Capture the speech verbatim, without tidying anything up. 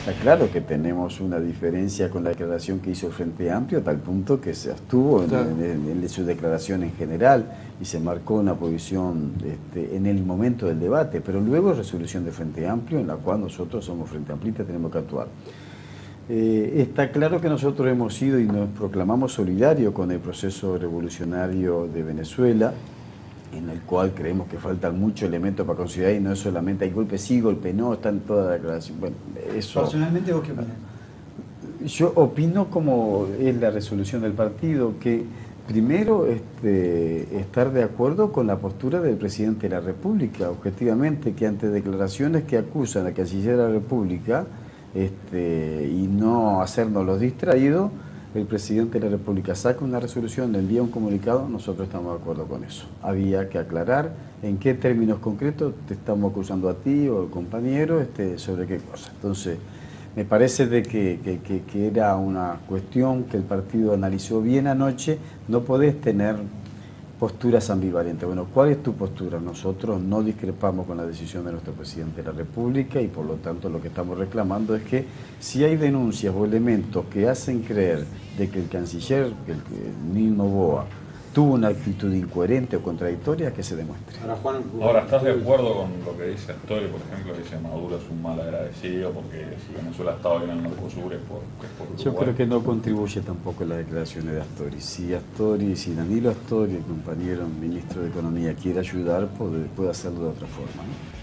Está claro que tenemos una diferencia con la declaración que hizo el Frente Amplio, a tal punto que se abstuvo en, Claro. en, en, en su declaración en general y se marcó una posición este, en el momento del debate, pero luego resolución del Frente Amplio en la cual nosotros somos Frente Amplistas, tenemos que actuar. Eh, está claro que nosotros hemos sido y nos proclamamos solidarios con el proceso revolucionario de Venezuela, en el cual creemos que faltan muchos elementos para considerar y no es solamente hay golpe sí, golpe no, están todas las declaraciones. Bueno, eso... Personalmente, ¿vos qué opinás? Yo opino como es la resolución del partido, que primero este, estar de acuerdo con la postura del presidente de la República, objetivamente, que ante declaraciones que acusan a canciller de la República este, y no hacernos los distraídos, el presidente de la República saca una resolución, le envía un comunicado, nosotros estamos de acuerdo con eso. Había que aclarar en qué términos concretos te estamos acusando a ti o al compañero este, sobre qué cosa. Entonces, me parece de que, que, que, que era una cuestión que el partido analizó bien anoche, no podés tener posturas ambivalentes. Bueno, ¿cuál es tu postura? Nosotros no discrepamos con la decisión de nuestro presidente de la República y por lo tanto lo que estamos reclamando es que si hay denuncias o elementos que hacen creer de que el canciller, que el, el Nino Noboa, tuvo una actitud incoherente o contradictoria, que se demuestre. Ahora, Juan, Ahora, ¿estás de acuerdo con lo que dice Astori, por ejemplo, que dice Maduro es un mal agradecido porque si Venezuela ha estado bien en el Mercosur es por, es por Uruguay? Yo creo que no contribuye tampoco las declaraciones de Astori. Si Astori, si Danilo Astori, el compañero ministro de Economía, quiere ayudar, puede, puede hacerlo de otra forma, ¿no?